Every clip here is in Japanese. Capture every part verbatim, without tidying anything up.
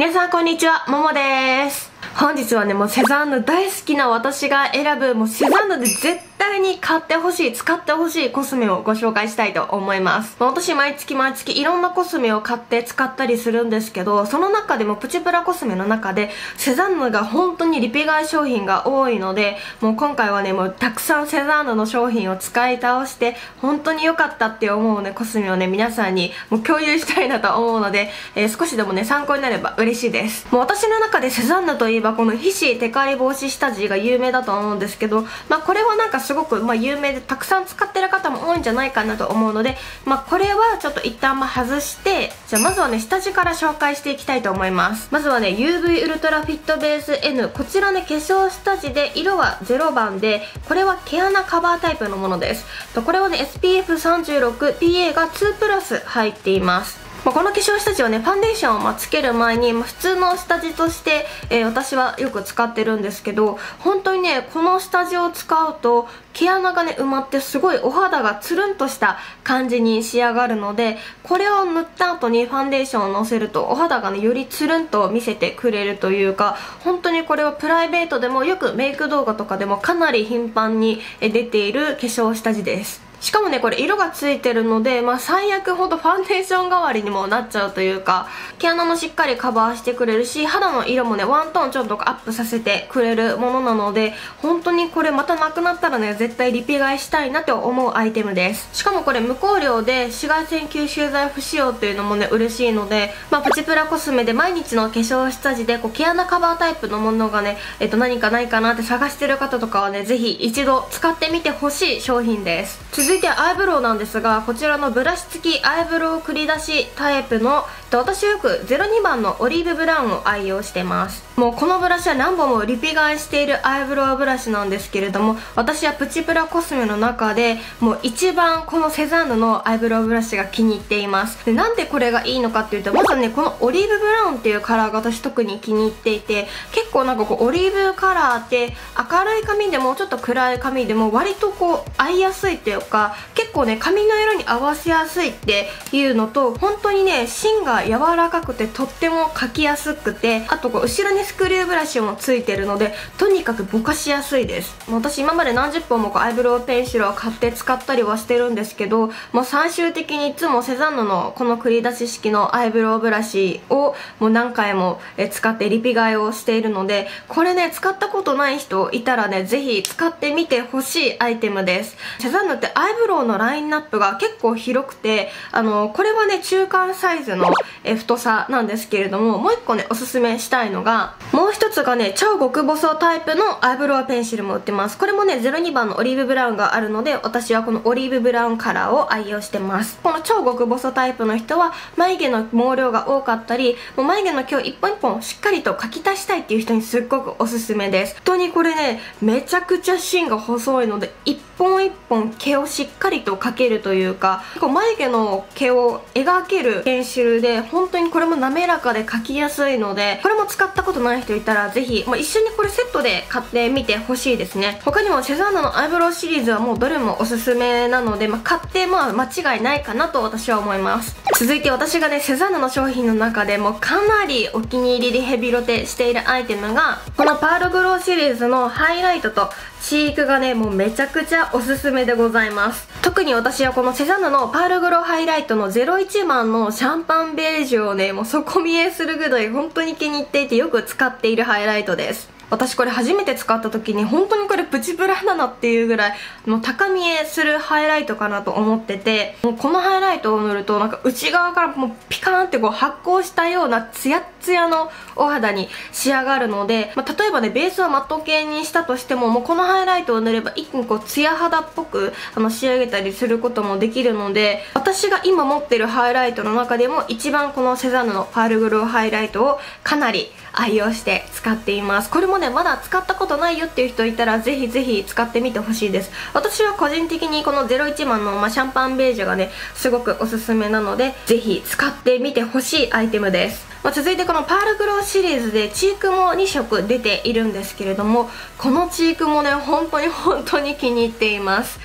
皆さんこんにちは、ももです。本日はね、もうセザンヌ大好きな私が選ぶ、もうセザンヌで絶対に買ってほしい、使ってほしいコスメをご紹介したいと思います。私毎月毎月いろんなコスメを買って使ったりするんですけど、その中でもプチプラコスメの中でセザンヌが本当にリピ買い商品が多いので、もう今回はね、もうたくさんセザンヌの商品を使い倒して本当に良かったって思うね、コスメをね、皆さんにもう共有したいなと思うので、えー、少しでもね、参考になれば嬉しいです。もう私の中でセザンヌといえばこの皮脂テカリ防止下地が有名だと思うんですけど、まあこれはなんかすごくまあ有名でたくさん使ってる方も多いんじゃないかなと思うので、まあこれはちょっと一旦まあ外して、じゃあまずはね下地から紹介していきたいと思います。まずはね ユーブイ ウルトラフィットベース N、 こちらね化粧下地で色はゼロばんで、これは毛穴カバータイプのものです。これはね エスピーエフさんじゅうろく、ピーエー がにプラス入っています。まあ、この化粧下地はねファンデーションをまあつける前に、まあ、普通の下地として、えー、私はよく使ってるんですけど、本当にねこの下地を使うと毛穴がね埋まってすごいお肌がつるんとした感じに仕上がるので、これを塗った後にファンデーションをのせるとお肌がねよりつるんと見せてくれるというか、本当にこれはプライベートでもよくメイク動画とかでもかなり頻繁に出ている化粧下地です。しかもねこれ色がついてるので、まあ最悪ほんとファンデーション代わりにもなっちゃうというか、毛穴もしっかりカバーしてくれるし、肌の色もねワントーンちょっとアップさせてくれるものなので、本当にこれまたなくなったらね絶対リピ買いしたいなと思うアイテムです。しかもこれ無香料で紫外線吸収剤不使用っていうのもね嬉しいので、まあプチプラコスメで毎日の化粧下地でこう毛穴カバータイプのものがね、えっと何かないかなって探してる方とかはねぜひ一度使ってみてほしい商品です。続いてアイブロウなんですが、こちらのブラシ付きアイブロウ繰り出しタイプの、私はよくゼロにばんのオリーブブラウンを愛用してます。もうこのブラシは何本もリピ買いしているアイブロウブラシなんですけれども、私はプチプラコスメの中でもう一番このセザンヌのアイブロウブラシが気に入っています。でなんでこれがいいのかっていうと、まずねこのオリーブブラウンっていうカラーが私特に気に入っていて、結構なんかこうオリーブカラーって明るい髪でもちょっと暗い髪でも割とこう合いやすいっていうか、結構ね髪の色に合わせやすいっていうのと、本当にね芯が柔らかくてとっても描きやすくて、あとこう後ろにスクリューブラシもついてるのでとにかくぼかしやすいです。私今まで何十本もこうアイブロウペンシルを買って使ったりはしてるんですけど、もう最終的にいつもセザンヌのこの繰り出し式のアイブロウブラシをもう何回も使ってリピ買いをしているので、これね使ったことない人いたらねぜひ使ってみてほしいアイテムです。セザンヌってアイブロウのラインナップが結構広くて、あのこれはね中間サイズのえ太さなんですけれども、もう一個ねおすすめしたいのが、もう一つがね超極細タイプのアイブロウペンシルも売ってます。これもねゼロにばんのオリーブブラウンがあるので、私はこのオリーブブラウンカラーを愛用してます。この超極細タイプの人は眉毛の毛量が多かったり、もう眉毛の毛を一本一本しっかりと描き足したいっていう人にすっごくおすすめです。本当にこれねめちゃくちゃ芯が細いので、一本一本毛をしっかりと描けるというか、こう眉毛の毛を描けるペンシルで、本当にこれも滑らかで描きやすいので、これも使ったことない人いたらぜひ、まあ、一緒にこれセットで買ってみてほしいですね。他にもセザンヌのアイブロウシリーズはもうどれもおすすめなので、まあ、買ってまあ間違いないかなと私は思います。続いて私がねセザンヌの商品の中でもかなりお気に入りでヘビロテしているアイテムが、このパールグロウシリーズのハイライトとチークがねもうめちゃくちゃおすすめでございます。特に私はこのセザンヌのパールグロウハイライトのゼロいちばんのシャンパンベージュをねもう底見えするぐらい本当に気に入っていて、よく使っているハイライトです。私これ初めて使った時に本当にこれプチプラなのっていうぐらいもう高見えするハイライトかなと思ってて、もうこのハイライトを塗るとなんか内側からもうピカーンってこう発光したようなツヤッツヤのお肌に仕上がるので、まあ、例えばねベースはマット系にしたとしても、もうこのハイライトを塗れば一気にこうツヤ肌っぽくあの仕上げたりすることもできるので、私が今持ってるハイライトの中でも一番このセザンヌのパールグロウハイライトをかなり愛用して使っています。これもねまだ使ったことないよっていう人いたらぜひぜひ使ってみてほしいです。私は個人的にこのゼロいちばんの、まあ、シャンパンベージュがねすごくおすすめなので、ぜひ使ってみてほしいアイテムです。まあ、続いてこのパールグロウシリーズでチークもにしょく出ているんですけれども、このチークもね本当に本当に気に入っています。こ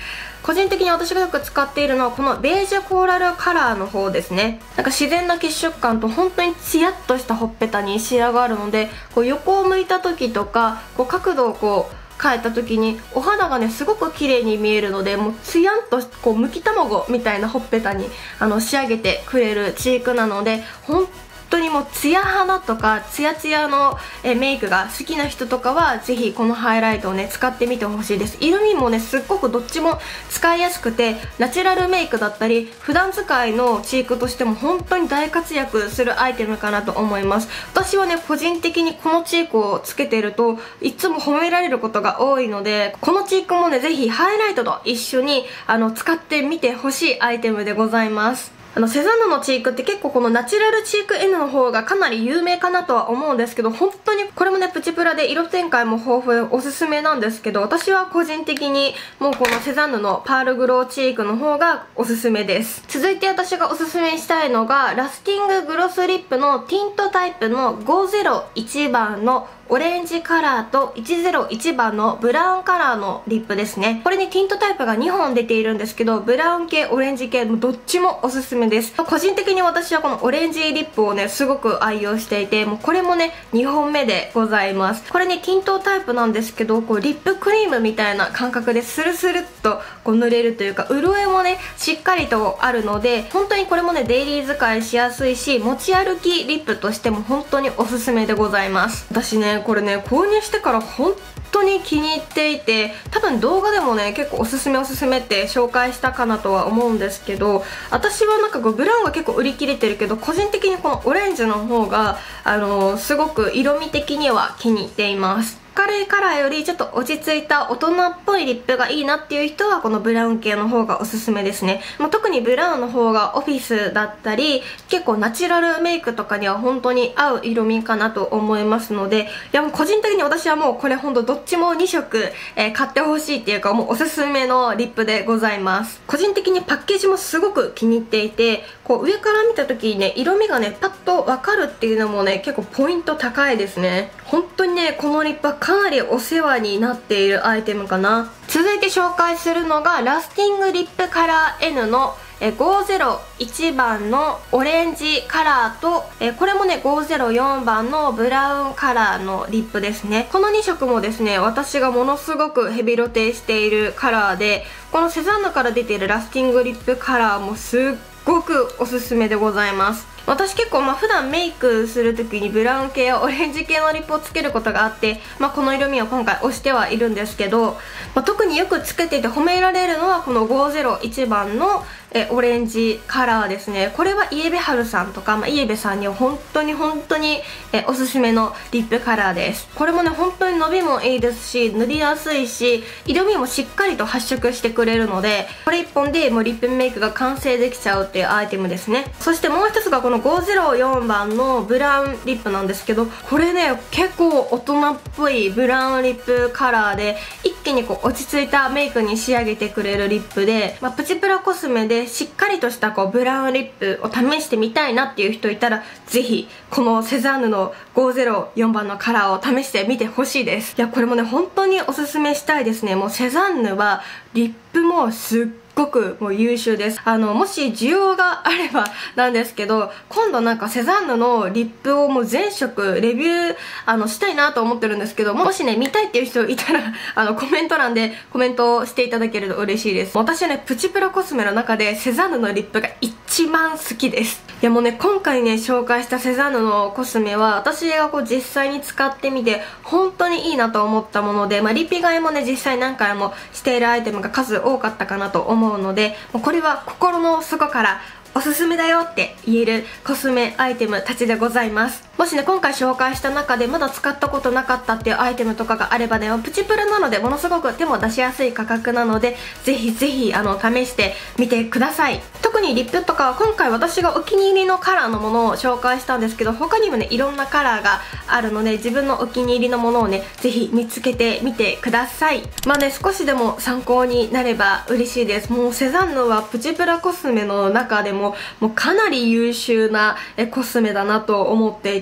個人的に私がよく使っているのはこのベージュコーラルカラーの方ですね。なんか自然な血色感と本当にツヤっとしたほっぺたに仕上がるので、こう横を向いた時とかこう角度をこう変えた時にお肌がねすごく綺麗に見えるので、もうツヤンとこうむき卵みたいなほっぺたにあの仕上げてくれるチークなので、本当にもうツヤ肌とかツヤツヤのえメイクが好きな人とかはぜひこのハイライトをね使ってみてほしいです。色味もねすっごくどっちも使いやすくて、ナチュラルメイクだったり普段使いのチークとしても本当に大活躍するアイテムかなと思います。私はね個人的にこのチークをつけてるといつも褒められることが多いので、このチークもねぜひハイライトと一緒にあの使ってみてほしいアイテムでございます。あのセザンヌのチークって結構このナチュラルチーク N の方がかなり有名かなとは思うんですけど、本当にこれもねプチプラで色展開も豊富でおすすめなんですけど、私は個人的にもうこのセザンヌのパールグローチークの方がおすすめです。続いて私がおすすめしたいのがラスティンググロスリップのティントタイプのごーぜろいちばんのオレンジカラーといちぜろいちばんのブラウンカラーのリップですね。これにティントタイプがにほん出ているんですけど、ブラウン系オレンジ系もどっちもおすすめです。個人的に私はこのオレンジリップをねすごく愛用していて、もうこれもねにほんめでございます。これねティントタイプなんですけど、こうリップクリームみたいな感覚でスルスルっとこう塗れるというか、潤いもねしっかりとあるので、本当にこれもねデイリー使いしやすいし、持ち歩きリップとしても本当におすすめでございます。私ねこれね購入してから本当に気に入っていて、多分動画でもね結構おすすめおすすめって紹介したかなとは思うんですけど、私はなんかこうブラウンが結構売り切れてるけど、個人的にこのオレンジの方があのー、すごく色味的には気に入っています。明るいカラーよりちょっと落ち着いた大人っぽいリップがいいなっていう人はこのブラウン系の方がおすすめですね。まあ、特にブラウンの方がオフィスだったり結構ナチュラルメイクとかには本当に合う色味かなと思いますので、いやもう個人的に私はもうこれ本当どっちもにしょく、えー、買ってほしいっていうか、もうおすすめのリップでございます。個人的にパッケージもすごく気に入っていて、こう上から見た時にね色味がねパッとわかるっていうのもね結構ポイント高いですね。本当にねこのリップはかなりお世話になっているアイテムかな。続いて紹介するのがラスティングリップカラー N のごーぜろいちばんのオレンジカラーと、えこれもねごーぜろよんばんのブラウンカラーのリップですね。このにしょくもですね私がものすごくヘビロテしているカラーで、このセザンヌから出ているラスティングリップカラーもすっごくおすすめでございます。私結構まあ普段メイクする時にブラウン系やオレンジ系のリップをつけることがあって、まあ、この色味を今回推してはいるんですけど、まあ、特によくつけていて褒められるのはこのごーぜろいちばんのえオレンジカラーですね。これはイエベハルさんとか、まあ、イエベさんには本当に本当にえおすすめのリップカラーです。これもね本当に伸びもいいですし、塗りやすいし色味もしっかりと発色してくれるので、これいっぽんでもうリップメイクが完成できちゃうっていうアイテムですね。そしてもう一つがこのごーぜろよんばんのブラウンリップなんですけど、これね結構大人っぽいブラウンリップカラーで一気にこう落ち着いたメイクに仕上げてくれるリップで、まあ、プチプラコスメでしっかりとしたこうブラウンリップを試してみたいなっていう人いたら、ぜひこのセザンヌのごーぜろよんばんのカラーを試してみてほしいです。いやこれもね本当におすすめしたいですね。もうセザンヌはリップもすっすごくもう優秀です。あのもし需要があればなんですけど、今度なんかセザンヌのリップをもう全色レビューあのしたいなと思ってるんですけど、もしね見たいっていう人いたらあのコメント欄でコメントしていただけると嬉しいです。私はねプチプラコスメの中でセザンヌのリップが一番好きです。いやもうね今回ね紹介したセザンヌのコスメは私がこう実際に使ってみて本当にいいなと思ったもので、まあ、リピ買いもね実際何回もしているアイテムが数多かったかなと思うので、もうこれは心の底からおすすめだよって言えるコスメアイテムたちでございます。もしね今回紹介した中でまだ使ったことなかったっていうアイテムとかがあればね、プチプラなのでものすごく手も出しやすい価格なので、ぜひぜひあの試してみてください。特にリップとかは今回私がお気に入りのカラーのものを紹介したんですけど、他にもねいろんなカラーがあるので、自分のお気に入りのものをねぜひ見つけてみてください。まあね少しでも参考になれば嬉しいです。もうセザンヌはプチプラコスメの中でももうかなり優秀なコスメだなと思っていて、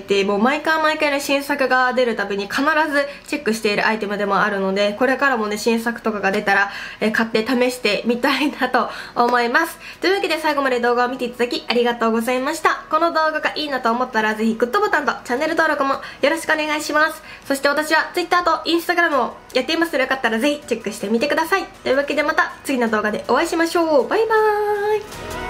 て、もう毎回毎回ね新作が出るたびに必ずチェックしているアイテムでもあるので、これからもね新作とかが出たら、えー、買って試してみたいなと思います。というわけで最後まで動画を見ていただきありがとうございました。この動画がいいなと思ったらぜひグッドボタンとチャンネル登録もよろしくお願いします。そして私は Twitter と Instagram をやっていますので、よかったらぜひチェックしてみてください。というわけでまた次の動画でお会いしましょう。バイバーイ。